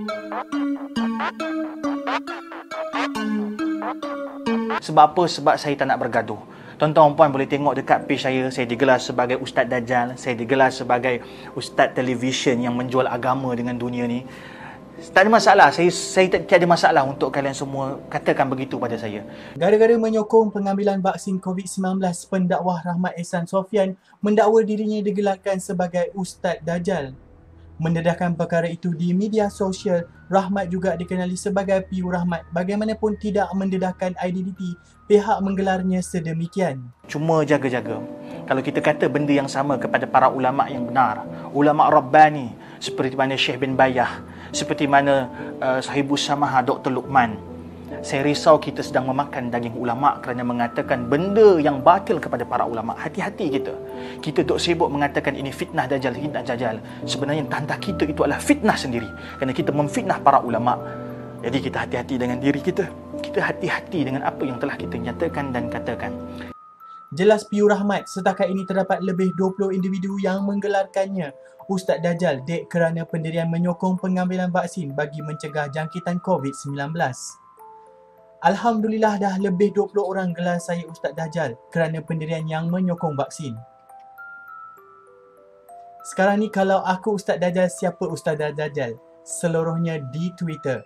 Sebab apa? Sebab saya tak nak bergaduh. Tuan-tuan dan puan boleh tengok dekat page saya digelar sebagai Ustaz Dajjal, saya digelar sebagai Ustaz Television yang menjual agama dengan dunia ni. Tak ada masalah, saya tak ada masalah untuk kalian semua katakan begitu pada saya. Gara-gara menyokong pengambilan vaksin COVID-19, pendakwah Rahmat Ehsan Sofyan mendakwa dirinya digelarkan sebagai Ustaz Dajjal. Mendedahkan perkara itu di media sosial, Rahmat juga dikenali sebagai Piu Rahmat. Bagaimanapun tidak mendedahkan identiti pihak menggelarnya sedemikian. Cuma jaga-jaga. Kalau kita kata benda yang sama kepada para ulama' yang benar, ulama' Rabbani, seperti mana Syekh bin Bayah, seperti mana Sahibus Samaha Dr. Luqman, saya risau kita sedang memakan daging ulama' kerana mengatakan benda yang batil kepada para ulama'. Hati-hati kita. Kita duk sibuk mengatakan ini fitnah Dajjal, fitnah Dajjal. Sebenarnya tanda kita itu adalah fitnah sendiri. Kerana kita memfitnah para ulama'. Jadi kita hati-hati dengan diri kita. Kita hati-hati dengan apa yang telah kita nyatakan dan katakan. Jelas Piu Rahmat, setakat ini terdapat lebih 20 individu yang menggelarkannya Ustaz Dajjal dek kerana pendirian menyokong pengambilan vaksin bagi mencegah jangkitan COVID-19. Alhamdulillah dah lebih 20 orang gelar saya Ustaz Dajjal kerana pendirian yang menyokong vaksin. Sekarang ni kalau aku Ustaz Dajjal, siapa Ustaz Dajjal? Seluruhnya di Twitter.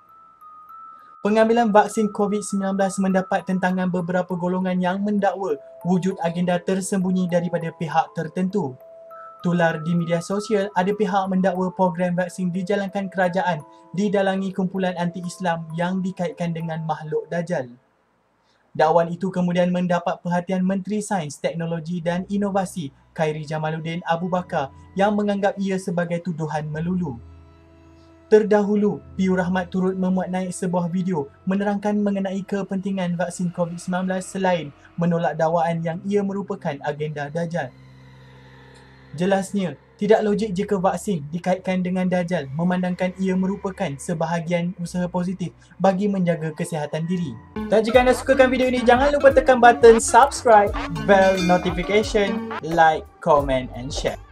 Pengambilan vaksin COVID-19 mendapat tentangan beberapa golongan yang mendakwa wujud agenda tersembunyi daripada pihak tertentu. Tular di media sosial, ada pihak mendakwa program vaksin dijalankan kerajaan didalangi kumpulan anti-Islam yang dikaitkan dengan makhluk Dajjal. Dakwaan itu kemudian mendapat perhatian Menteri Sains, Teknologi dan Inovasi Khairi Jamaluddin Abu Bakar yang menganggap ia sebagai tuduhan melulu. Terdahulu, Piu Rahmat turut memuat naik sebuah video menerangkan mengenai kepentingan vaksin COVID-19 selain menolak dakwaan yang ia merupakan agenda Dajjal. Jelasnya, tidak logik jika vaksin dikaitkan dengan Dajjal memandangkan ia merupakan sebahagian usaha positif bagi menjaga kesihatan diri. Dan jika anda sukakan video ini, jangan lupa tekan button subscribe, bell notification, like, comment and share.